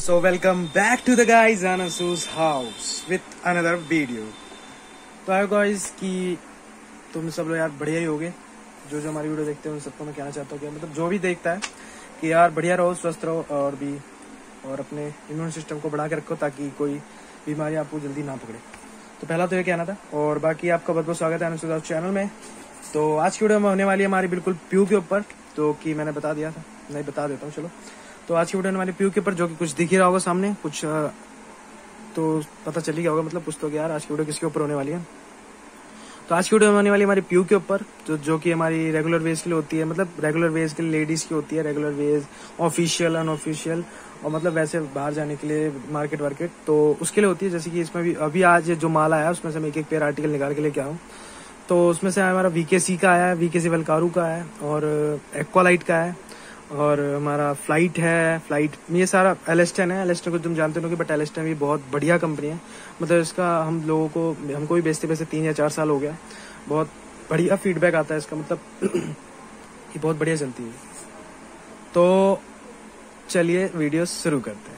So welcome back to the guys Anasu's house with another video। तो आयो guys कि तुम सब लोग यार बढ़िया ही होगे। जो जो हमारी वीडियो देखते हैं उन सबको मैं कहना चाहता हूँ कि मतलब जो भी देखता है कि यार बढ़िया रहो, स्वस्थ रहो और अपने इम्यून सिस्टम को बढ़ा के रखो ताकि कोई बीमारी आपको जल्दी ना पकड़े। तो पहला तो ये कहना था और बाकी आपका बहुत बहुत स्वागत है अनसु's हाउस चैनल में। तो आज की वीडियो में होने वाली है हमारी बिल्कुल प्यू के ऊपर, तो कि मैंने बता दिया था, नहीं बता देता हूँ चलो। तो आज की वीडियो होने वाली प्यू के ऊपर, जो कि कुछ दिख ही रहा होगा सामने, कुछ तो पता चल ही गया होगा मतलब कुछ तो यार आज की वीडियो किसके ऊपर होने वाली है। तो आज की वीडियो होने वाली हमारी प्यू के ऊपर, जो कि हमारी रेगुलर वेज के लिए होती है, मतलब रेगुलर वेज के लिए लेडीज की होती है, रेगुलर वेज ऑफिशियल अनऑफिशियल और मतलब वैसे बाहर जाने के लिए मार्केट वार्केट, तो उसके लिए होती है। जैसे कि इसमें भी अभी आज जो माल आया है उसमें से मैं एक एक पेयर आर्टिकल निकाल के लेके आऊँ। तो उसमें से हमारा वीकेसी का है, वीकेसी वेलकारू का है और एक्वालाइट का है और हमारा फ्लाइट है। फ्लाइट ये सारा एलेस्टन है। एलेस्टन को तुम जानते हो कि बट एलेस्टन भी बहुत बढ़िया कंपनी है, मतलब इसका हम लोगों को हमको भी बेचते 3 या 4 साल हो गया। बहुत बढ़िया फीडबैक आता है इसका, मतलब ये बहुत बढ़िया चलती है। तो चलिए वीडियो शुरू करते हैं।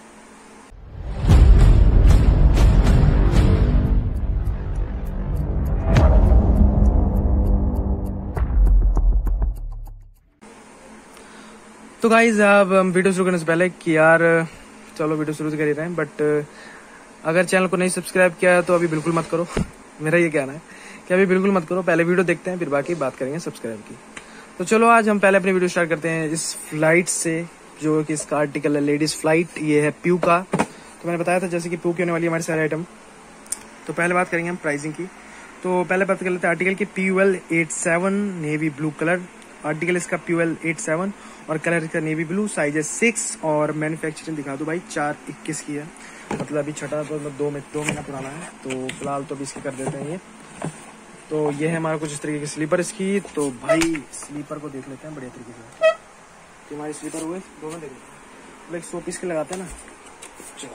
तो गाइज अब हम वीडियो शुरू करने से पहले कि यार चलो वीडियो शुरू कर ही रहे हैं, बट अगर चैनल को नहीं सब्सक्राइब किया है तो अभी बिल्कुल मत करो। मेरा ये कहना है कि अभी बिल्कुल मत करो, पहले वीडियो देखते हैं फिर बाकी बात करेंगे सब्सक्राइब की। तो चलो आज हम पहले अपनी वीडियो स्टार्ट करते हैं इस फ्लाइट से, जो कि इसका आर्टिकल है लेडीज फ्लाइट। ये है प्यू का। तो मैंने बताया था जैसे कि प्यू की होने वाली है हमारे सारे आइटम। तो पहले बात करेंगे हम प्राइसिंग की। तो पहले बात कर लेते हैं आर्टिकल की। PUL 87 navy blue colour article इसका, PUL 87 और कलर इसका नेवी ब्लू, साइज है 6 और मैन्युफैक्चरिंग दिखा दो भाई 4/21 की है, मतलब अभी छठा तो 2 महीना पुराना है। तो फिलहाल तो अभी इसके कर देते हैं ये। तो ये है हमारा कुछ इस तरीके की स्लीपर इसकी। तो भाई स्लीपर को देख लेते हैं बढ़िया तरीके से कि हमारी स्लीपर हुए दोनों देख लेते हैं, मतलब 100 पीस के लगाते हैं ना। चलो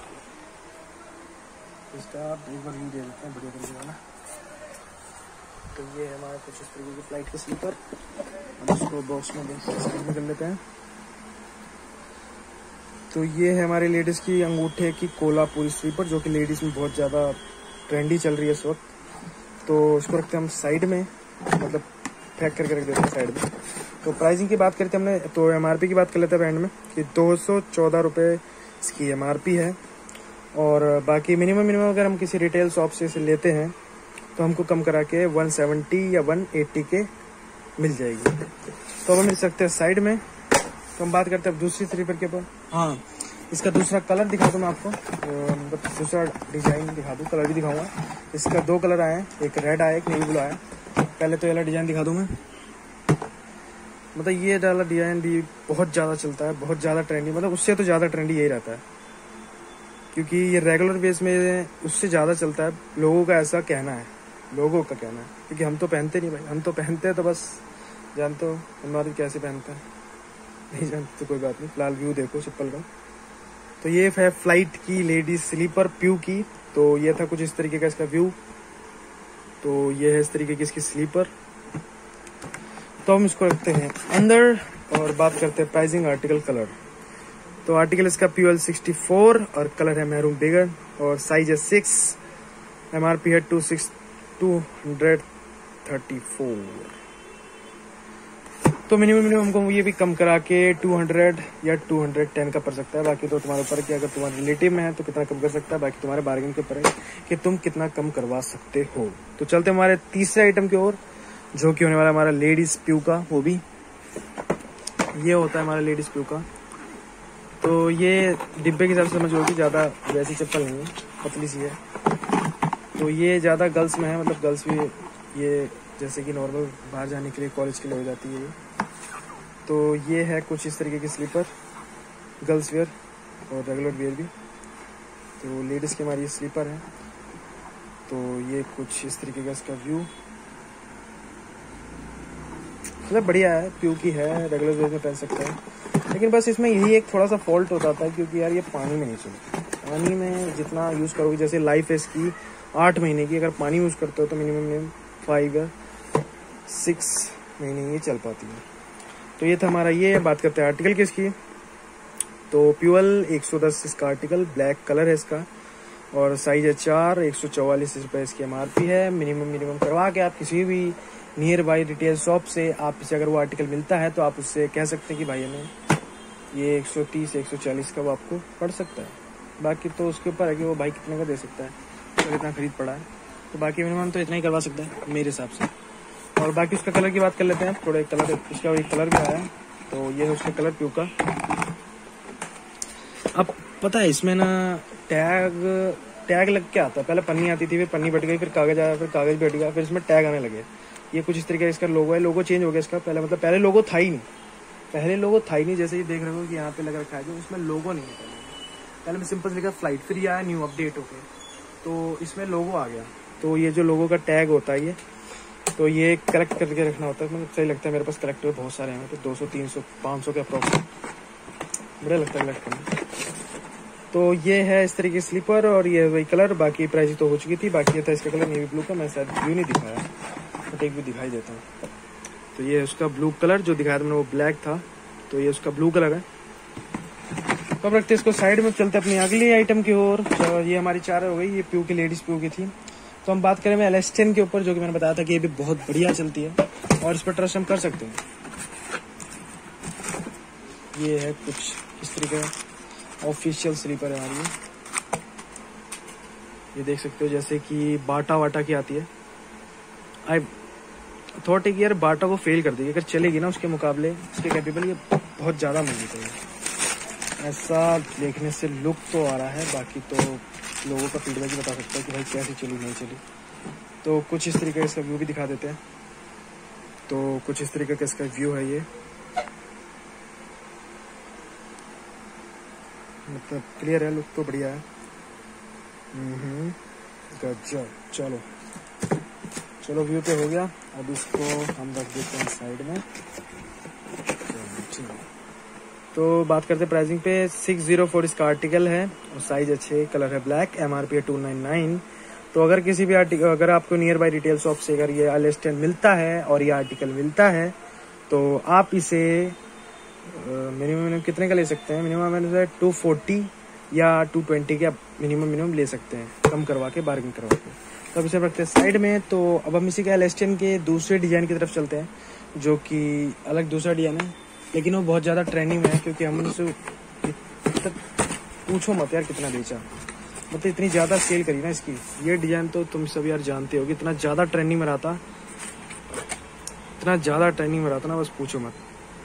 इसका एक बार व्यू दे देते हैं बढ़िया तरीके का ना। तो ये है हमारा कुछ इस तरीके की फ्लाइट की स्लीपर। हम इसको बॉक्स में कर लेते हैं। तो ये है हमारी लेडीज की अंगूठे की कोल्हापुरी स्लीपर, जो कि लेडीज में बहुत ज़्यादा ट्रेंडी चल रही है इस वक्त। तो इसको रखते हैं हम साइड में, मतलब पैक करके रख देते हैं साइड में। तो प्राइसिंग की बात करते हैं हमने, तो MRP की बात कर लेते हैं ब्रांड में कि 214 रुपये इसकी MRP है। और बाकी मिनिमम अगर हम किसी रिटेल शॉप से इसे लेते हैं तो हमको कम करा के 170 या 180 के मिल जाएगी। तो अब हम मिल सकते हैं साइड में। तो हम बात करते हैं दूसरी स्लीपर के ऊपर। हाँ, इसका दूसरा कलर दिखा दूँ मैं आपको, मतलब दूसरा डिजाइन दिखा दूँ, कलर भी दिखाऊंगा। इसका 2 कलर आए हैं, एक रेड आया एक नेवी ब्लू आया। पहले तो ये वाला डिजाइन दिखा दूँ मैं, मतलब ये वाला डिजाइन भी बहुत ज़्यादा चलता है, बहुत ज़्यादा ट्रेंडी, मतलब उससे तो ज़्यादा ट्रेंडी यही रहता है क्योंकि ये रेगुलर बेस में उससे ज़्यादा चलता है। लोगों का ऐसा कहना है, लोगों का कहना है, क्योंकि हम तो पहनते नहीं भाई। हम तो पहनते हैं तो बस जानते हो हमारे कैसे पहनते हैं, नहीं जानते तो कोई बात नहीं। फिलहाल व्यू देखो चप्पल का। तो ये है फ्लाइट की लेडीज स्लीपर प्यू की। तो ये था कुछ इस तरीके का इसका व्यू। तो ये है इस तरीके की इसकी स्लीपर। तो हम इसको रखते हैं अंदर और बात करते हैं प्राइसिंग आर्टिकल कलर। तो आर्टिकल इसका PUL 64 और कलर है मैरून बिगर और साइज है 6। MRP है 234। तो मिनिमम हमको ये भी कम करा के 200 या 210 का पड़ सकता है। बाकी तो तुम्हारे ऊपर है कि अगर तुम्हारे रिलेटिव में है तो कितना कम कर सकता है, बाकी तुम्हारे बार्गेन के ऊपर है कि तुम कितना कम करवा सकते हो। तो चलते हमारे तीसरे आइटम की ओर, जो कि होने वाला हमारा लेडीज प्यू का। वो भी ये होता है हमारा लेडीज प्यू का। तो ये डिब्बे के हिसाब से समझ होगी, ज़्यादा वैसी चप्पल नहीं है, पतली सी है। तो ये ज़्यादा गर्ल्स में है, मतलब गर्ल्स भी ये जैसे कि नॉर्मल बाहर जाने के लिए कॉलेज के लिए हो जाती है ये। तो ये है कुछ इस तरीके की स्लीपर, गर्ल्स वेयर और रेगुलर वेयर भी। तो लेडीज़ की हमारी स्लीपर है। तो ये कुछ इस तरीके का इसका व्यू, मतलब बढ़िया है, प्यू की है, रेगुलर वेयर में पहन सकते हैं। लेकिन बस इसमें यही एक थोड़ा सा फॉल्ट हो जाता है क्योंकि यार ये पानी में नहीं चलती। पानी में जितना यूज़ करोगे, जैसे लाइफ है इसकी 8 महीने की, अगर पानी यूज़ करते हो तो मिनिमम 5 या 6 महीने ये चल पाती है। तो ये था हमारा ये। बात करते हैं आर्टिकल की इसकी। तो प्यूअल 110 इसका आर्टिकल, ब्लैक कलर है इसका और साइज है 4, 144 रुपये इसकी MRP है। मिनिमम करवा के आप किसी भी नियर बाई रिटेल शॉप से आप इसे अगर वो आर्टिकल मिलता है तो आप उससे कह सकते हैं कि भाई हमें ये 130 140 का वो आपको पड़ सकता है। बाकी तो उसके ऊपर है कि वो भाई कितने का दे सकता है, तो कितना खरीद पड़ा है, तो बाकी मिनिमम तो इतना ही करवा सकता है मेरे हिसाब से। और बाकी उसका कलर की बात कर लेते हैं। थोड़ा एक कलर इसका एक कलर भी आया है, तो ये है उसका कलर प्यू का। अब पता है इसमें ना टैग लग के आता है। पहले पन्नी आती थी, फिर पन्नी बैठ गई, फिर कागज आया, फिर कागज बैठ गया, फिर इसमें टैग आने लगे। ये कुछ इस तरीके का इसका लोगो है। लोगो चेंज हो गया इसका। पहले लोगो था ही नहीं, जैसे ये देख रहे हो कि यहाँ पे लग रखा है, जो इसमें लोगो नहीं है। पहले में सिंपल लिखा फ्लाइट, फिर ये आया न्यू अपडेट होके, तो इसमें लोगो आ गया। तो ये जो लोगो का टैग होता है ये, तो ये कलेक्ट करके रखना होता है। मतलब सही लगता है, मेरे पास कलेक्ट हुए बहुत सारे हैं, तो 200 300 500 के अप्रॉक्स बड़ा लगता है कलेक्ट करना। तो ये है इस तरीके की स्लीपर और ये वही कलर। बाकी प्राइस तो हो चुकी थी। बाकी ये था इसका कलर नेवी ब्लू का, मैं शायद ब्लू नहीं दिखाया, बट एक भी दिखाई देता हूँ। तो ये उसका ब्लू कलर जो दिखाया था मैंने, वो ब्लैक था, तो ये उसका ब्लू कलर है। तो अब रखते इसको साइड में, चलते अपनी अगली आइटम की ओर। तो ये हमारी 4 हो गई, ये प्यू की लेडीज प्यू की थी। तो हम बात करें मैं LS10 के ऊपर, जो कि मैंने बताया था कि ये भी बहुत बढ़िया चलती है और इस पर ट्रस्ट हम कर सकते हैं। ये है कुछ इस तरीके का ऑफिशियल स्लीपर है हमारी। ये देख सकते हो जैसे कि बाटा की आती है। आई थॉट एक यार बाटा को फेल कर देगी, अगर चलेगी ना उसके मुकाबले इसके कैपेबल, ये बहुत ज़्यादा महंगी चाहिए। ऐसा देखने से लुक तो आ रहा है, बाकी तो लोगों का फीडबैक ही बता सकता है कि भाई कैसी चली नहीं चली। तो कुछ इस तरीके का इसका व्यू भी दिखा देते हैं। तो कुछ इस तरीके का इसका व्यू है ये, मतलब क्लियर है, लुक तो बढ़िया है। गजब। चलो व्यू पे हो गया। अब इसको हम रख देते हैं साइड में। तो बात करते हैं प्राइसिंग पे। 604 इसका आर्टिकल है और साइज अच्छे, कलर है ब्लैक, MRP है 299। तो अगर किसी भी अगर आपको नियर बाई रिटेल शॉप से अगर ये LS10 मिलता है और ये आर्टिकल मिलता है, तो आप इसे मिनिमम कितने का ले सकते हैं? मिनिमम 240 या 220 के मिनिमम ले सकते हैं, कम करवा के, बार्गेन करवा के। तो अब इसे रखते हैं साइड में। तो अब हम इसी के LS10 के दूसरे डिजाइन की तरफ चलते हैं, जो कि अलग दूसरा डिजाइन है, लेकिन वो बहुत ज़्यादा ट्रेंडिंग में है, क्योंकि हमने उसे पूछो मत यार कितना बेचा, मतलब इतनी ज़्यादा सेल करी ना इसकी। ये डिजाइन तो तुम सब यार जानते हो कि इतना ज़्यादा ट्रेंडिंग में रहा था, ना, बस पूछो मत।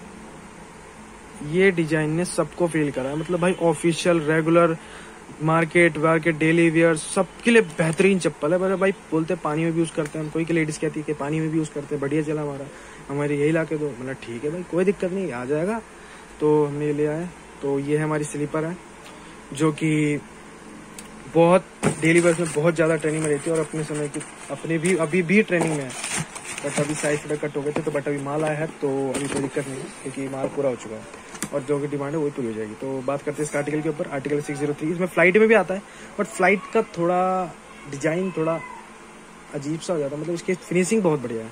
ये डिजाइन ने सबको फेल करा है, मतलब भाई official, regular, market daily wear सबके लिए बेहतरीन चप्पल है। पर भाई बोलते पानी में भी यूज़ करते हैं, कोई की लेडीज़ कहती है कि पानी में भी यूज़ करते हैं, बढ़िया चला हमारे यही ला के दो। मतलब ठीक है भाई, कोई दिक्कत नहीं, आ जाएगा। तो हमने ये लिया है। तो ये है हमारी स्लीपर है, जो कि बहुत डेली वेयर में बहुत ज़्यादा ट्रेनिंग में रहती है और अपने समय की अभी भी ट्रेनिंग में है। बट अभी साइज थोड़ा कट हो गए थे, तो बट अभी माल आया है, तो अभी कोई दिक्कत नहीं है, क्योंकि माल पूरा हो चुका है और जो की डिमांड है वही पूरी हो जाएगी। तो बात करते हैं इस आर्टिकल के ऊपर। आर्टिकल 603, इसमें फ्लाइट में भी आता है, बट फ्लाइट का थोड़ा डिजाइन थोड़ा अजीब सा हो जाता है, मतलब इसकी फिनिशिंग बहुत बढ़िया है।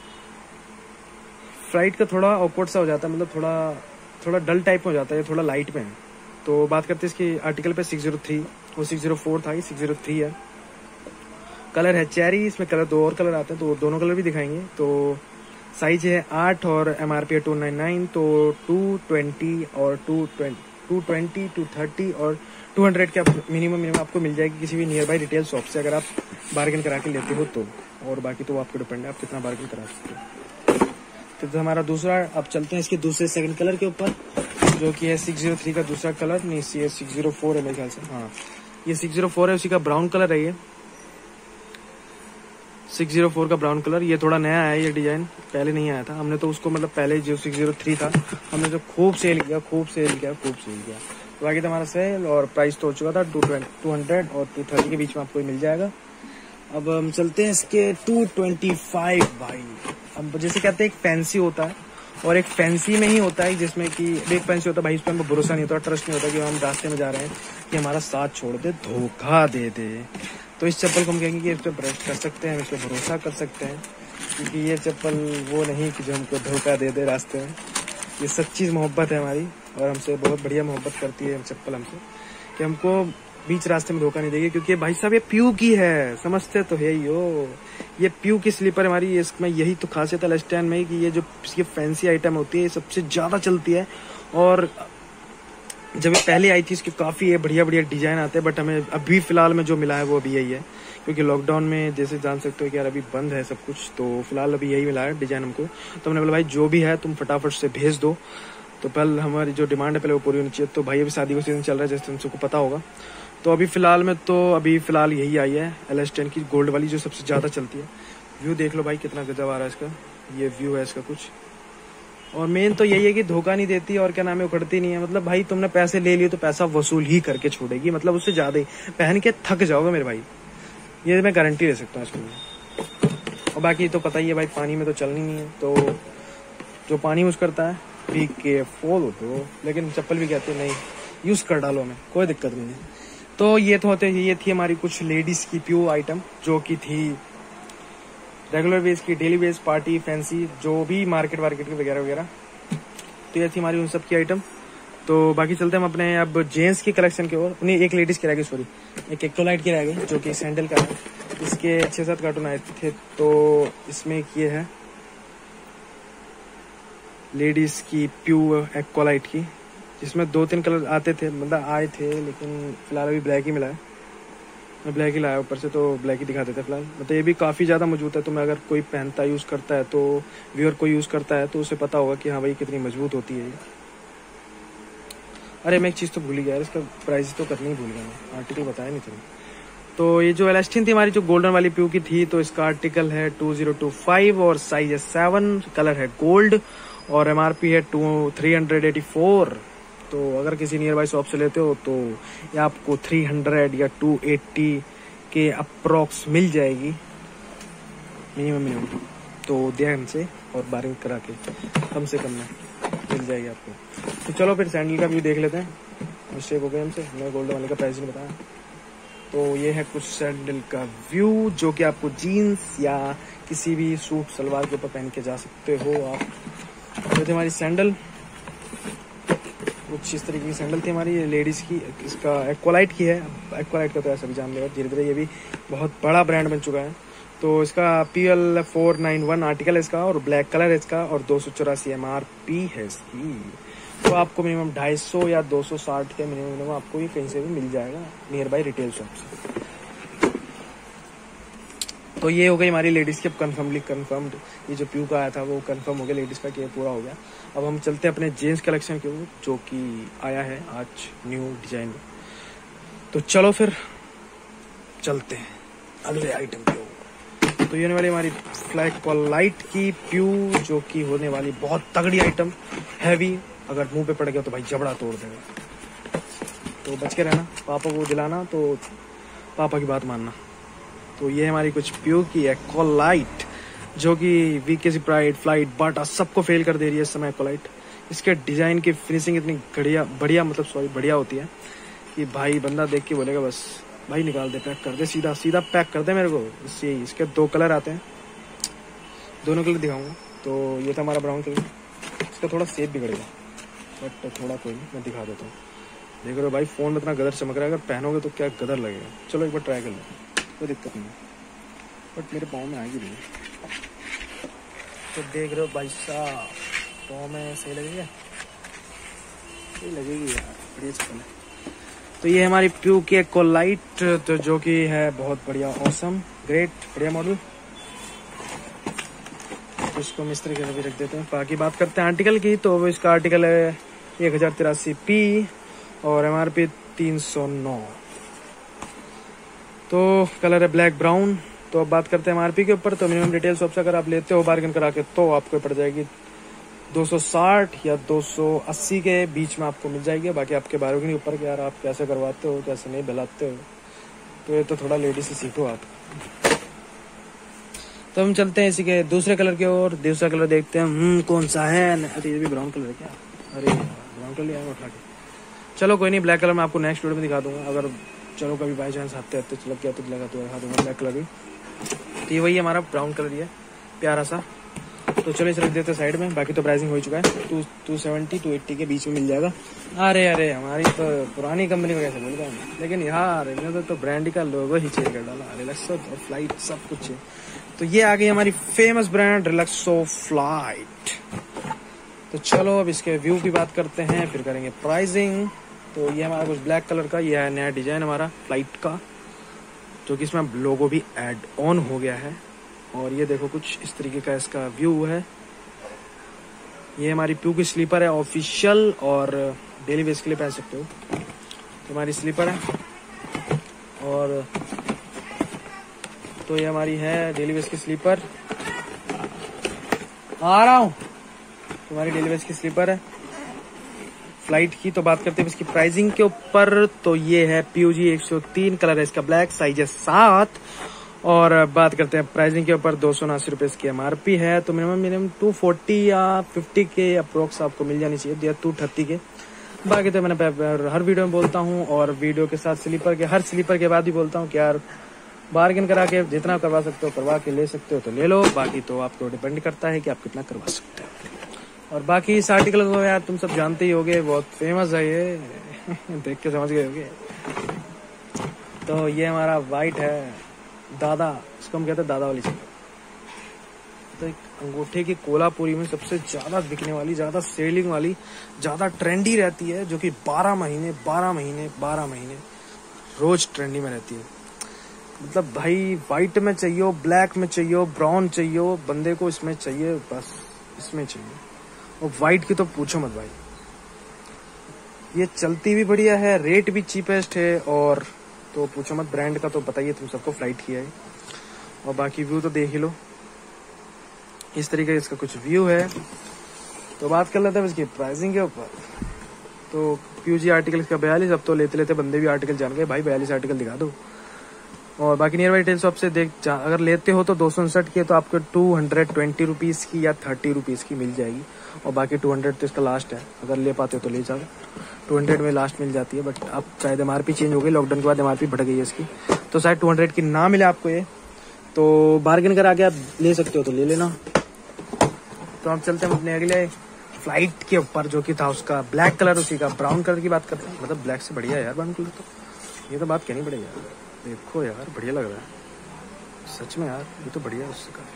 फ्लाइट का थोड़ा ऑकवर्ड सा हो जाता है, मतलब थोड़ा डल टाइप हो जाता है, थोड़ा लाइट में है। तो बात करते हैं इसकी आर्टिकल पे 603, वो 604 था, ये 603 है। कलर है चेरी, इसमें कलर 2 और कलर आते हैं, तो दोनों कलर भी दिखाएंगे। तो साइज है 8 और MRP है 299। तो 220 और 220, 230 और 200 के मिनिमम आपको मिल जाएगी किसी भी नियर बाई रिटेल शॉप से, अगर आप बार्गेन करा के लेते हो तो। और बाकी तो आपको डिपेंड है, आप कितना बार्गेन करा सकते हो। तो हमारा दूसरा, अब चलते हैं इसके दूसरे सेकंड कलर के ऊपर, जो कि है 603 का दूसरा कलर। नहीं, ये 604 है मेरे ख्याल से। हाँ, ये 604 है, उसी का ब्राउन कलर है। ये 604 का ब्राउन कलर, ये थोड़ा नया है ये डिजाइन, पहले नहीं आया था। हमने तो उसको, मतलब पहले जो 603 था, हमने तो खूब सेल किया। तो बाकी तो हमारा सेल और प्राइस तो हो चुका था 200 और 230 के बीच में आपको मिल जाएगा। अब हम चलते हैं इसके 225 भाई। अब जैसे कहते हैं एक फैंसी होता है और एक फैंसी में ही होता है, जिसमें कि एक फैंसी होता है भाई, उस पर हमको भरोसा नहीं होता, ट्रस्ट नहीं होता कि हम रास्ते में जा रहे हैं कि हमारा साथ छोड़ दे, धोखा दे दे। तो इस चप्पल को हम कहेंगे कि इस पर ब्रश कर सकते हैं, इस पर भरोसा कर सकते हैं, क्योंकि ये चप्पल वो नहीं कि जो हमको धोखा दे दे रास्ते में। ये सच्ची मोहब्बत है हमारी और हमसे बहुत बढ़िया मोहब्बत करती है चप्पल हमसे, कि हमको बीच रास्ते में धोखा नहीं देगी, क्योंकि भाई साहब ये प्यू की है, समझते तो है ही हो। ये प्यू की स्लीपर हमारी, इसमें यही तो खासियत है एलेस्टेन में कि ये जो ये फैंसी आइटम होती है ये सबसे ज़्यादा चलती है। और जब ये पहले आई थी इसके काफ़ी बढ़िया बढ़िया डिज़ाइन आते हैं, बट हमें अभी फ़िलहाल में जो मिला है वो अभी यही है, क्योंकि लॉकडाउन में जैसे जान सकते हो कि यार अभी बंद है सब कुछ, तो फिलहाल अभी यही मिला है डिज़ाइन हमको। तो हमने बोला भाई जो भी है तुम फटाफट से भेज दो, तो पहले हमारी जो डिमांड है पहले वो पूरी होनी चाहिए। तो भाई अभी शादी का सीजन चल रहा है जैसे तुम सबको पता होगा, तो अभी फ़िलहाल में तो अभी फ़िलहाल यही आई है एलेस्टेन की गोल्ड वाली जो सबसे ज़्यादा चलती है। व्यू देख लो भाई कितना गजब आ रहा है इसका, ये व्यू है इसका कुछ। और मेन तो यही है कि धोखा नहीं देती और क्या नाम है उखड़ती नहीं है, मतलब भाई तुमने पैसे ले लिए तो पैसा वसूल ही करके छोड़ेगी, मतलब उससे ज़्यादा ही पहन के थक जाओगे मेरे भाई, ये मैं गारंटी दे सकता हूँ इसमें। और बाकी तो पता ही है भाई पानी में तो चलनी नहीं है, तो जो पानी यूज़ करता है बी केयरफुल हो, लेकिन चप्पल भी कहते हैं नहीं यूज़ कर डालो हमें, कोई दिक्कत नहीं है। तो ये तो होते ये थी हमारी कुछ लेडीज़ की प्यू आइटम, जो कि थी रेगुलर बेस की, डेली बेस, पार्टी, फैंसी, जो भी मार्केट के वगैरह वगैरह। तो ये थी हमारी उन सब की आइटम। तो बाकी चलते हैं हम अपने अब जेंट्स की कलेक्शन की ओर। उन्हें एक लेडीज़ की रह गई, सॉरी एक एक्टोलाइट की रह गई, जो कि सैंडल का है। इसके 6-7 कार्टून आए थे, तो इसमें ये है लेडीज़ की प्यू एक्वालाइट की, जिसमें 2-3 कलर आते थे, मतलब आए थे, लेकिन फिलहाल अभी ब्लैक ही मिला है। मैं ब्लैक ही लाया ऊपर से, तो ब्लैक ही दिखा देते फिलहाल। मतलब ये भी काफ़ी ज़्यादा मजबूत है, तो मैं अगर कोई पहनता यूज़ करता है तो व्यूअर कोई यूज़ करता है तो उसे पता होगा कि हाँ भाई कितनी मजबूत होती है ये। अरे मैं एक चीज़ तो भूल ही गया, इसका प्राइस तो करनी ही भूल गया मैं, आर्टिकल बताया नहीं तुम्हें। तो ये जो एलेस्टिन थी हमारी जो गोल्डन वाली प्यू की थी, तो इसका आर्टिकल है 2025 और साइज है 7, कलर है गोल्ड और MRP है 384। तो अगर किसी नियर बाई शॉप से लेते हो तो ये आपको 300 या 280 के अप्रॉक्स मिल जाएगी मिनिमम। तो दिया हमसे और बारिंग करा के कम से कम में मिल जाएगी आपको। तो चलो फिर सैंडल का व्यू देख लेते हैं। मिस्टेक हो गया हमसे, मैं गोल्डन वाले का प्राइस नहीं बताया। तो ये है कुछ सैंडल का व्यू, जो कि आपको जीन्स या किसी भी सूट सलवार के ऊपर पहन के जा सकते हो आप। तो थी हमारी सैंडल, कुछ इस तरीके की सैंडल थी हमारी लेडीज़ की। इसका एक्वालाइट की है, एक्वालाइट का तो ऐसा भी जान लेगा धीरे धीरे, ये भी बहुत बड़ा ब्रांड बन चुका है। तो इसका PL 491 आर्टिकल है इसका, और ब्लैक कलर है इसका, और 284 MRP है इसकी। तो आपको मिनिमम 250 या 260 के मिनिमम आपको ये कहीं से भी मिल जाएगा नियर बाई रिटेल शॉप से। तो ये हो गई हमारी लेडीज़ की कंफर्म्ड, ये जो प्यू का आया था वो कंफर्म हो गया लेडीज़ का कि ये पूरा हो गया। अब हम चलते हैं अपने जेंट्स कलेक्शन की ओर, जो कि आया है आज न्यू डिजाइन में। तो चलो फिर चलते हैं अगले आइटम की ओर। तो ये होने वाली हमारी फ्लैग लाइट की प्यू, जो कि होने वाली बहुत तगड़ी आइटम, हैवी, अगर मुंह पे पड़ गया तो भाई जबड़ा तोड़ देगा। तो बच के रहना, पापा को दिलाना तो पापा की बात मानना। तो ये हमारी कुछ प्यू की एक्वालाइट, जो कि VKC प्राइड, फ्लाइट, बाटा सबको फेल कर दे रही है इस समय एक्वालाइट। इसके डिज़ाइन की फिनिशिंग इतनी बढ़िया होती है कि भाई बंदा देख के बोलेगा बस भाई निकाल दे, पैक कर दे, सीधा पैक कर दे मेरे को। इसके 2 कलर आते हैं, दोनों कलर दिखाऊंगा। तो ये था हमारा ब्राउन कलर, इसका थोड़ा शेप बिगड़ेगा बट थोड़ा कोई नहीं, मैं दिखा देता हूँ। देख रहे हो भाई फ़ोन में इतना गदर चमक रहा है, अगर पहनोगे तो क्या गदर लगेगा। चलो एक बार ट्राई कर लो, कोई दिक्कत नहीं, बट मेरे पाँव में आएगी नहीं। तो देख रहे हो भाई साहब पाँव में सही लगेगा, सही लगेगी यार, बढ़िया चप्पल है। तो ये हमारी प्यू की एक्वालाइट, तो जो कि है बहुत बढ़िया, ऑसम, ग्रेट, बढ़िया मॉडल। तो इसको हम इस तरीके से भी रख देते हैं। बाकी बात करते हैं आर्टिकल की, तो इसका आर्टिकल है 1083P और MRP 309। तो कलर है ब्लैक ब्राउन। तो अब बात करते हैं MRP के ऊपर। तो मिनिमम रिटेल शॉप से अगर आप लेते हो बार्गेन करा के तो आपको पड़ जाएगी 260 या 280 के बीच में आपको मिल जाएगी। बाकी आपके बार्गेनिंग के ऊपर कि यार आप कैसे करवाते हो, कैसे नहीं बहलाते हो। तो ये तो थोड़ा लेडीज से सीखो आप। तो हम चलते हैं इसी के दूसरे कलर की ओर। दूसरा कलर देखते हैं कौन सा है। अरे ये भी ब्राउन कलर है क्या? अरे ब्राउन कलर लिया उठा के। चलो कोई नहीं, ब्लैक कलर मैं आपको नेक्स्ट वीडियो में दिखा दूंगा। अगर चलो कभी बाई चांस हफ्ते चलक गया तो दिखा दूंगा ब्लैक कलर भी। तो ये वही हमारा ब्राउन कलर ही है, प्यारा सा। तो तो चलो इसे रख देते साइड में। बाकी तो प्राइसिंग हो चुका है, 270 280 के बीच में मिल जाएगा। अरे हमारी तो पुरानी कंपनी में कैसे बोल रहा हूँ, लेकिन यार इन्होंने तो ब्रांड का लोगो ही चेंज कर डाला। रिलैक्सो और फ्लाइट सब कुछ है। तो ये आ गई हमारी फेमस ब्रांड रिलैक्सो फ्लाइट। तो चलो अब इसके व्यू की बात करते हैं, फिर करेंगे प्राइसिंग। तो ये हमारा कुछ ब्लैक कलर का, ये है नया डिजाइन हमारा फ्लाइट का, जो कि इसमें लोगो भी ऐड ऑन हो गया है। और ये देखो कुछ इस तरीके का इसका व्यू है। ये हमारी प्यू की स्लीपर है ऑफिशियल, और डेली वेज के लिए पहन सकते हो। तो हमारी स्लीपर है, और तो ये हमारी है डेली वेज की स्लीपर। आ रहा हूँ। हमारी डेली वेज की स्लीपर है फ्लाइट की। तो बात करते हैं इसकी प्राइसिंग के ऊपर। तो ये है PUG 103, कलर है इसका ब्लैक, साइज है 7। और बात करते हैं प्राइसिंग के ऊपर, 279 रुपए इसकी MRP है। तो मिनिमम 240 या 50 के अप्रोक्स आपको मिल जानी चाहिए, या 230 के। बाकी तो मैंने हर वीडियो में बोलता हूँ, और वीडियो के साथ स्लीपर के हर स्लीपर के बाद भी बोलता हूँ कि यार बार्गेन करा के जितना करवा सकते हो करवा के ले सकते हो तो ले लो। बाकी तो आपको डिपेंड करता है कि आप कितना करवा सकते हो। और बाकी इस आर्टिकल को यार तुम सब जानते ही होगे, बहुत फेमस है ये देख के समझ गए होगे। तो ये हमारा वाइट है दादा, इसको हम कहते हैं दादा वाली चप्पल। तो एक अंगूठे की कोलापुरी में सबसे ज्यादा बिकने वाली, ज्यादा सेलिंग वाली, ज्यादा ट्रेंडी रहती है, जो कि 12 महीने रोज ट्रेंडी में रहती है। मतलब भाई व्हाइट में चाहिए, ब्लैक में चाहिए, ब्राउन चाहिए, बंदे को इसमें चाहिए, बस इसमें चाहिए। और व्हाइट की तो पूछो मत भाई, ये चलती भी बढ़िया है, रेट भी चीपेस्ट है, और तो पूछो मत। ब्रांड का तो बताइए तुम सबको, फ्लाइट की है। और बाकी व्यू तो देख ही लो, इस तरीके का इसका कुछ व्यू है। तो बात कर लेते हैं इसकी प्राइसिंग के ऊपर। तो PUG आर्टिकल इसका 42। अब तो लेते बंदे भी आर्टिकल जान गए भाई, 42 आर्टिकल दिखा दो। और बाकी नियर बाई रिटेल शॉप से अगर लेते हो तो 259 की है, तो आपको 220 रुपीज की या 30 रुपीज की मिल जाएगी। और बाकी 200 तो इसका लास्ट है, अगर ले पाते हो तो ले जाओ। 200 में लास्ट मिल जाती है, बट अब शायद MRP चेंज हो गई, लॉकडाउन के बाद MRP बढ़ गई है इसकी, तो शायद 200 की ना मिले आपको ये। तो बार्गेन करा के आप ले सकते हो तो ले लेना। तो हम चलते हैं अपने अगले फ्लाइट के ऊपर, जो कि था उसका ब्लैक कलर, उसी का ब्राउन कलर की बात करते हैं। मतलब ब्लैक से बढ़िया है यार ब्राउन कलर, तो ये तो बात कहनी पड़ेगी यार। देखो यार बढ़िया लग रहा है सच में यार, ये तो बढ़िया है उससे काफी।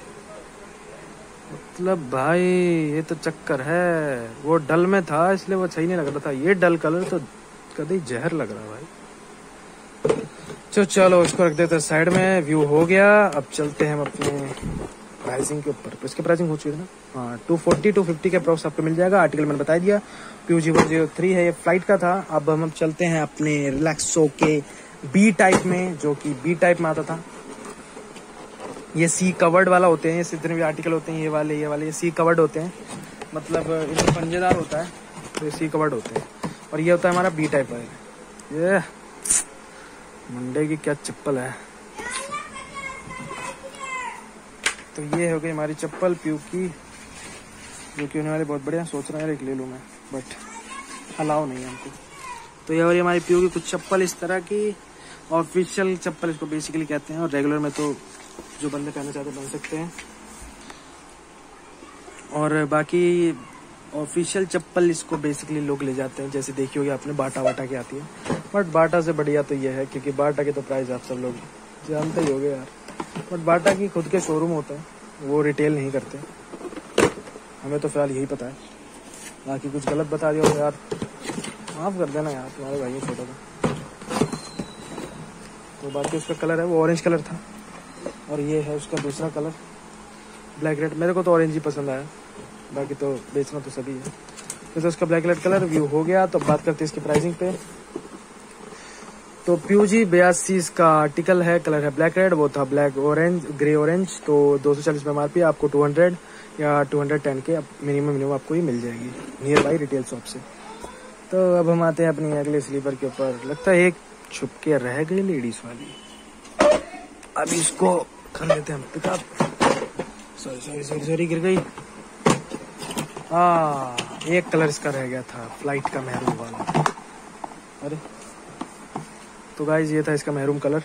मतलब भाई ये तो चक्कर है, वो डल में था इसलिए वो सही नहीं लग रहा था, ये डल कलर तो कभी जहर लग रहा है भाई। चलो इसको रख देते हैं साइड में, व्यू हो गया। अब चलते हैं हम अपने प्राइसिंग के ऊपर। तो इसके प्राइसिंग हो चुकी है ना, हाँ 240 250 के अप्रोक्स आपको मिल जाएगा। आर्टिकल मैंने बता दिया, PUG 103 है, ये फ्लाइट का था। अब हम चलते हैं अपने रिलैक्सो के B टाइप में, जो कि B टाइप में आता था। ये C कवर्ड वाला होते हैं, जितने भी आर्टिकल होते हैं ये वाले C कवर्ड होते हैं, मतलब इनमें पंजेदार होता है, तो ये C कवर्ड होते हैं। और ये होता है हमारा B टाइप है। ये मुंडे की क्या चप्पल है। तो ये हो गई हमारी चप्पल प्यू की, जो कि होने वाली बहुत बढ़िया। सोच रहा है एक ले लूँ मैं, बट अलाउ नहीं है हमको। तो ये हमारी प्यू की कुछ चप्पल इस तरह की, ऑफिशियल चप्पल इसको बेसिकली कहते हैं, और रेगुलर में तो जो बंदे पहनना चाहते बन सकते हैं। और बाकी ऑफिशियल चप्पल इसको बेसिकली लोग ले जाते हैं, जैसे देखी होगी आपने बाटा वाटा की आती है। बट बाटा से बढ़िया तो ये है, क्योंकि बाटा के तो प्राइस आप सब लोग जानते ही होगे यार। बट बाटा की खुद के शोरूम होते हैं, वो रिटेल नहीं करते, हमें तो फिलहाल यही पता है। बाकी कुछ गलत बता दिया हो यार, माफ कर देना यार, तुम्हारे भाई छोटा था। तो बाकी उसका कलर है वो ऑरेंज कलर था, और ये है उसका दूसरा कलर ब्लैक रेड। मेरे को तो ऑरेंज ही पसंद आया, बाकी तो बेचना तो सभी है। तो उसका ब्लैक रेड कलर व्यू हो गया। तो बात करते हैं इसकी प्राइसिंग पे। तो PUG 82 का आर्टिकल है, कलर है ब्लैक रेड, वो था ब्लैक ऑरेंज, ग्रे ऑरेंज। तो 240 में MRP, आपको 200 या 210 के मिनिमम आपको ही मिल जाएगी नियर बाई रिटेल शॉप से। तो अब हम आते हैं अपनी अगले स्लीपर के ऊपर। लगता है एक छुप के रह गई लेडीज वाली, अभी इसको कर लेते हैं हम पिकअप। सॉरी गिर गई। एक कलर इसका रह गया था, फ्लाइट का महरून वाला। अरे तो गाइस ये था इसका महरून कलर,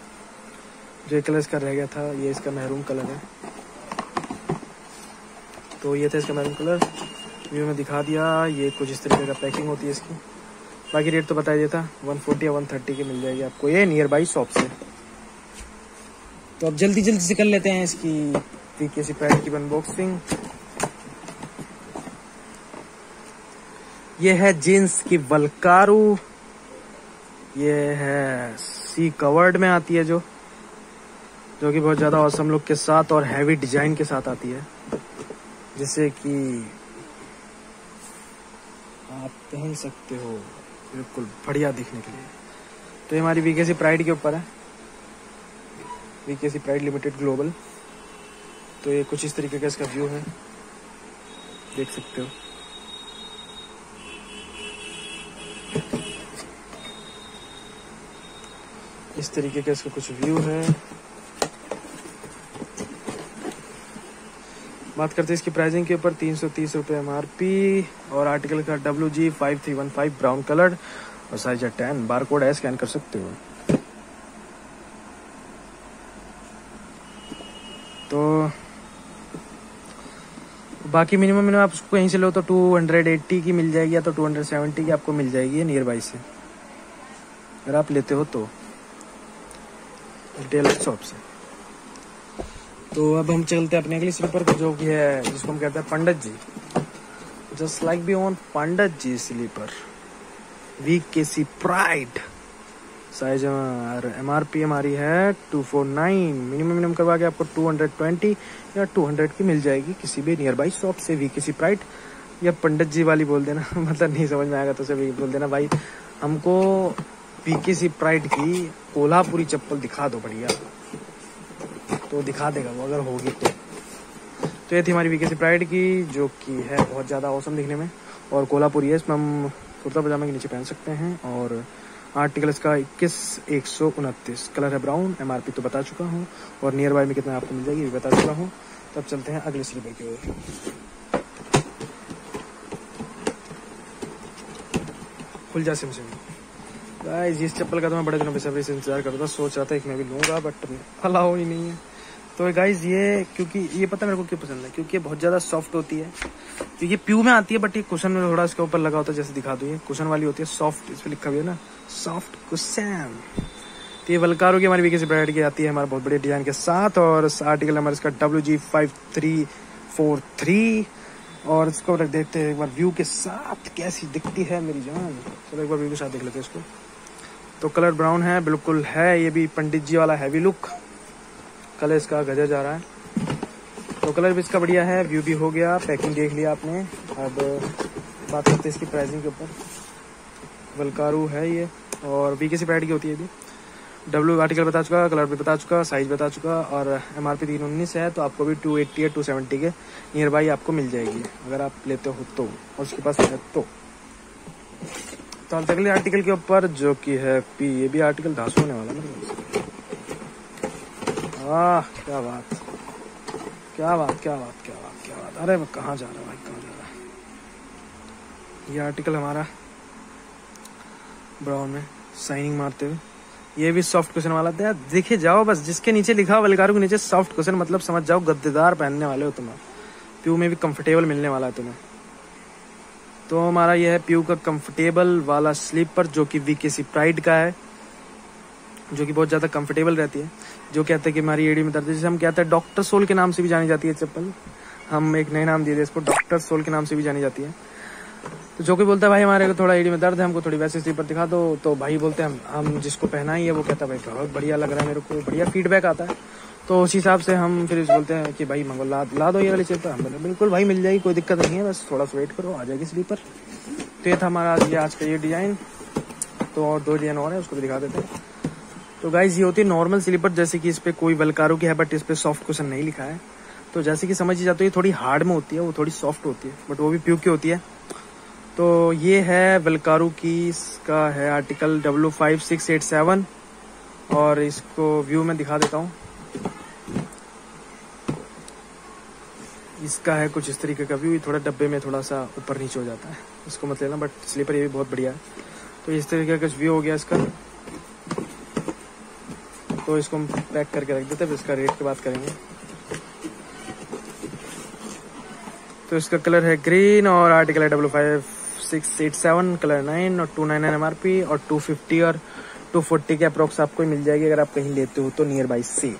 जो कलर इसका रह गया था, ये इसका महरून कलर है। तो ये था इसका मैरून कलर, व्यू में दिखा दिया। ये कुछ इस तरीके का पैकिंग होती है इसकी। बाकी रेट तो बता ही दिया था, 140 या 130 की मिल जाएगी आपको ये नियर बाई शॉप से। तो अब जल्दी जल्दी से कर लेते हैं इसकी वीकेसी प्राइड की अनबॉक्सिंग। ये है जींस की वल्कारू, ये है सी कवर्ड में आती है जो कि बहुत ज्यादा ऑसम लुक के साथ और हैवी डिजाइन के साथ आती है, जिससे कि आप पहन सकते हो बिल्कुल बढ़िया दिखने के लिए। तो ये हमारी वीकेसी प्राइड के ऊपर है, वीकेसी प्राइड लिमिटेड ग्लोबल। तो ये कुछ इस तरीके का इसका व्यू है, देख सकते हो। इस तरीके का इसका कुछ व्यू है। बात करते हैं इसकी प्राइसिंग के ऊपर, 330 रुपये MRP और आर्टिकल का WG5315 ब्राउन कलर्ड और साइज है 10। बार कोड है, स्कैन कर सकते हो। तो बाकी मिनिमम आप उसको कहीं से लो तो 280 की मिल जाएगी या तो 270 की आपको मिल जाएगी नियर बाई से, अगर आप लेते हो तो रिटेल शॉप से। तो अब हम चलते हैं अपने अगली स्लीपर पर, जो कि है जिसको हम कहते हैं Pandit ji. Just like be on Pandit ji slipper VKC Pride. Size MRP हमारी है 249। मिनिमम करवा के आपको 220 या 200 की मिल जाएगी किसी भी नियर बाई शॉप से वीकेसी प्राइड। या पंडित जी वाली बोल देना मतलब नहीं समझ में आएगा तो उसे बोल देना भाई हमको वीकेसी प्राइड की कोल्हापुरी चप्पल दिखा दो बढ़िया, तो दिखा देगा वो अगर होगी तो। ये थी हमारी वीकेसी प्राइड की, जो कि है बहुत ज़्यादा औसम दिखने में और कोल्हापुरी है। इसमें हम कुर्ता पजामा के नीचे पहन सकते हैं। और आर्टिकल इसका 21,129, कलर है ब्राउन। MRP तो बता चुका हूँ और नियर बाय में कितना आपको मिल जाएगी ये बता चुका हूँ। तब चलते हैं अगले स्लीपर की ओर। खुल जा सिम गाइस, इस चप्पल का तो मैं बड़े दिनों बेसब्री से इंतजार कर रहा था, सोच रहा था एक मैं भी लूंगा बट अलाउ ही नहीं है। तो गाइस ये क्योंकि ये पता मेरे को क्यों पसंद है, क्योंकि ये बहुत ज्यादा सॉफ्ट होती है। क्योंकि ये प्यू में आती है बट ये कुशन में थोड़ा इसके ऊपर लगा होता है, जैसे दिखा दो ये कुशन वाली होती है सॉफ्ट, इस पर लिखा भी है ना सॉफ्ट कुशन। तो ये वल्कारो की हमारी वीकेसी प्राइड की आती है हमारे बहुत बड़े डिजाइन के साथ। और आर्टिकल हमारे इसका WG5343 और इसको देखते हैं एक बार व्यू के साथ कैसी दिखती है मेरी जान। चलो एक बार व्यू के साथ देख लेते हैं इसको। तो कलर ब्राउन है, बिल्कुल है ये भी पंडित जी वाला हैवी लुक। कलर इसका गजब जा रहा है, तो कलर भी इसका बढ़िया है। व्यू भी हो गया, पैकिंग देख लिया आपने। अब बात करते हैं इसकी प्राइसिंग के ऊपर। वल्कारू है ये और वीकेसी प्राइड की होती है ये भी। W आर्टिकल बता चुका, कलर भी बता चुका, साइज बता चुका और MRP 319 है। तो आपको भी 280 या 270 के नियर बाई आपको मिल जाएगी अगर आप लेते हो तो, और उसके पास है तो। अगले आर्टिकल के ऊपर जो कि है पी, ये भी आर्टिकल धांसू होने वाला है। क्या बात क्या बात क्या बात क्या बात क्या बात। अरे कहाँ जा रहा है भाई, कहाँ जा रहा है। ये आर्टिकल हमारा ब्राउन में शाइनिंग मारते हुए, ये भी सॉफ्ट कुशन वाला था। देखे जाओ बस, जिसके नीचे लिखा हो वल्कारो के नीचे सॉफ्ट कुशन, मतलब समझ जाओ गद्देदार पहनने वाले हो तुम्हें, प्यू में भी कंफर्टेबल मिलने वाला है तुम्हें। तो हमारा ये है प्यू का कंफर्टेबल वाला स्लीपर, जो कि वीकेसी प्राइड का है, जो कि बहुत ज्यादा कंफर्टेबल रहती है। जो कहते हैं कि हमारी एड़ी में दर्द है, जिसे हम कहते हैं डॉक्टर सोल के नाम से भी जानी जाती है चप्पल। हम एक नए नाम दिए थे इसको, डॉक्टर सोल के नाम से भी जानी जाती है। तो जो कि बोलता है भाई हमारे को थोड़ा एड़ी में दर्द है, हमको थोड़ी वैसे स्लीपर दिखा दो। तो भाई बोलते हैं हम जिसको पहना ही है वो कहता है भाई बहुत बढ़िया लग रहा है मेरे को, बढ़िया फीडबैक आता है। तो उस हिसाब से हम फिर बोलते हैं कि भाई मंगो ला दो ये वाली स्लीपर। हम बोले बिल्कुल भाई मिल जाएगी, कोई दिक्कत नहीं है, बस थोड़ा सा वेट करो आ जाएगी स्लीपर। तो ये था हमारा ये आज का ये डिजाइन। तो और 2 डिजाइन और है, उसको भी दिखा देते हैं। तो गाइज ये होती है नॉर्मल स्लीपर, जैसे कि इस पे कोई वल्कारो की है बट इस पे सॉफ्ट कुशन नहीं लिखा है। तो जैसे कि समझ ही जाते हो ये थोड़ी हार्ड में होती है, वो थोड़ी सॉफ्ट होती है बट वो भी प्यू की होती है। तो ये है वल्कारो की, इसका है आर्टिकल W5687 और इसको व्यू में दिखा देता हूँ। इसका है कुछ इस तरीके का व्यू, थोड़ा डब्बे में थोड़ा सा ऊपर नीचे हो जाता है, इसको मत लेना, बट स्लीपर ये भी बहुत बढ़िया है। तो इस तरीके का व्यू हो गया इसका। तो इसको हम पैक करके रख देते हैं, इसका रेट की बात करेंगे। तो इसका कलर है ग्रीन और आर्टिकल है 55687, कलर 9 और 299 MRP और 250 और 240 के अप्रोक्स आपको मिल जाएगी अगर आप कहीं लेते हो तो नियर बाई से।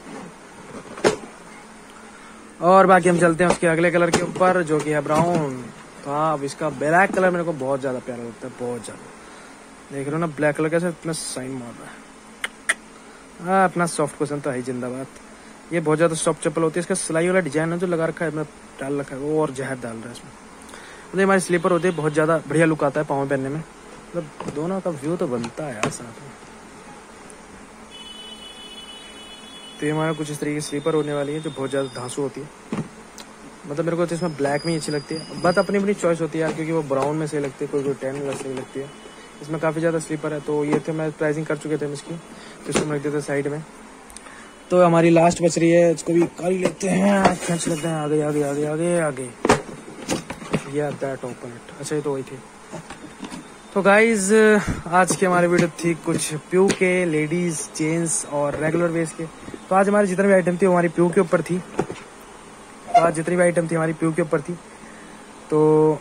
और बाकी हम चलते हैं उसके अगले कलर के ऊपर जो कि है ब्राउन। तो हाँ, अब इसका ब्लैक कलर मेरे को बहुत ज्यादा प्यारा लगता है, बहुत ज्यादा। देख रहे हो ना ब्लैक कलर कैसे इतना साइन मार रहा है। हाँ, अपना सॉफ्ट क्वेश्चन तो है ही जिंदाबाद। ये बहुत ज्यादा सॉफ्ट चप्पल होती है। इसका सिलाई वाला डिजाइन है जो लगा रखा है, मैं डाल रखा है वो, और जहर डाल रहा है इसमें। तो हमारे स्लीपर होते हैं, बहुत ज्यादा बढ़िया लुक आता है पाँव पहनने में। मतलब दोनों का व्यू तो बनता है यार साथ में। तो ये हमारा कुछ इस तरीके की स्लीपर होने वाली है जो बहुत ज्यादा धांसू होती है। मतलब मेरे को तो इसमें ब्लैक में ही अच्छी लगती है, बात अपनी अपनी चॉइस होती है यार, क्योंकि वो ब्राउन में सही लगती है, कोई टैन में सही लगती है। इसमें काफी ज्यादा स्लीपर है। तो ये थे, मैं प्राइसिंग कर चुके थे इसकी, तो इसको मैं रख देते साइड में। तो हमारी लास्ट बच रही है, इसको भी कर ही लेते हैं, खींच लेते हैं आगे आगे आगे आगे आगे। या दैट ओपन इट। अच्छा, ये तो वही थी। तो गाइज आज की हमारी वीडियो थी कुछ प्यू के, लेडीज, जेंट्स और रेगुलर वेज के। तो आज हमारी जितनी भी आइटम थी वो हमारी प्यू के ऊपर थी। तो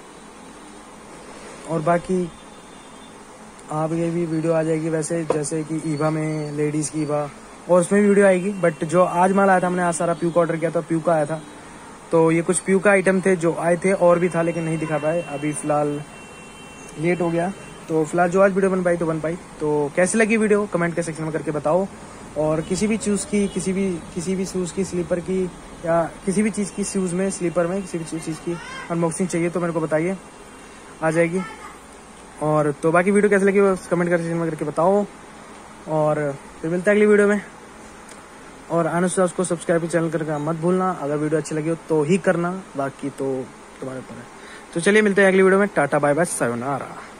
और बाकी आप ये भी वीडियो आ जाएगी वैसे, जैसे कि ईवा में लेडीज की ईवा, और उसमें भी वीडियो आएगी। बट जो आज माल आया था, हमने आज सारा प्यू का ऑर्डर किया था, प्यू का आया था। तो ये कुछ प्यू का आइटम थे जो आए थे, और भी था लेकिन नहीं दिखा पाए, अभी फिलहाल लेट हो गया। तो फिलहाल जो आज वीडियो बन पाई। तो कैसी लगी वीडियो कमेंट के सेक्शन में करके बताओ। और किसी भी शूज की, किसी भी शूज की, स्लीपर की, या किसी भी चीज की शूज में, स्लीपर में किसी भी चीज की अनबॉक्सिंग चाहिए तो मेरे को बताइए, आ जाएगी। और तो बाकी वीडियो कैसी लगी वो कमेंट कर सेक्शन में करके बताओ। और फिर मिलता है अगली वीडियो में। और अनुसार उसको सब्सक्राइब चैनल करके मत भूलना। अगर वीडियो अच्छी लगी हो तो ही करना, बाकी तो तुम्हारे ऊपर है। तो चलिए मिलते हैं अगली वीडियो में। Tata bye bye, sayonara.